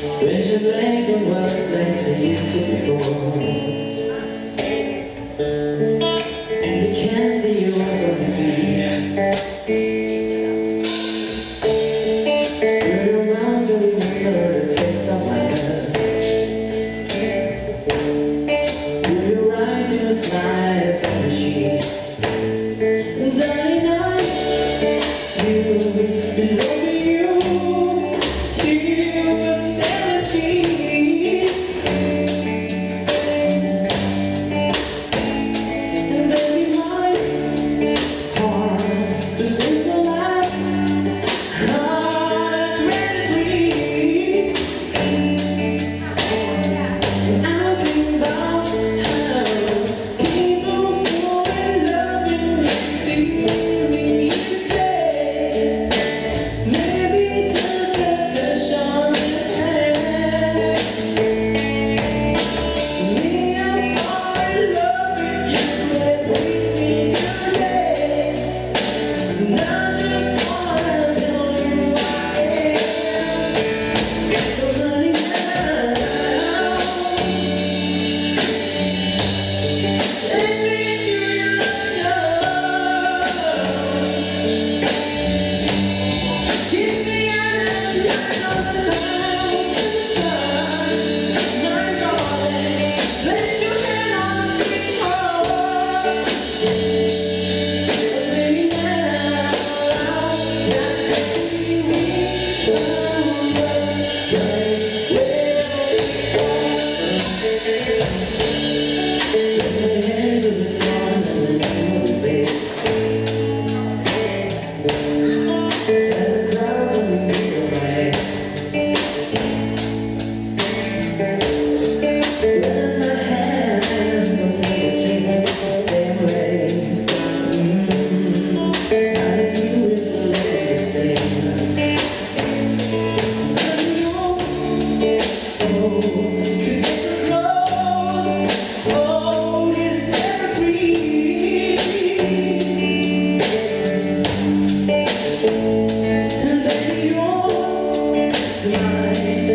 Wish your legs were worse legs they used to before, and they can't see you from your feet. With your mouth still remember the taste of my love. With your eyes you smile from the sheets. And darling, you belong to you till we're 17. And baby, my heart to sing the last heart 23. I'm thinking about how people fall in love in mysterious way. Maybe just a touch on the hand. Me, I fall in love with you every single day. And I just wanna tell you I am. So honey, now let me into your love. Kiss me and turn on the clouds to the stars, my darling. Place your hand on me, oh. Baby, now smile.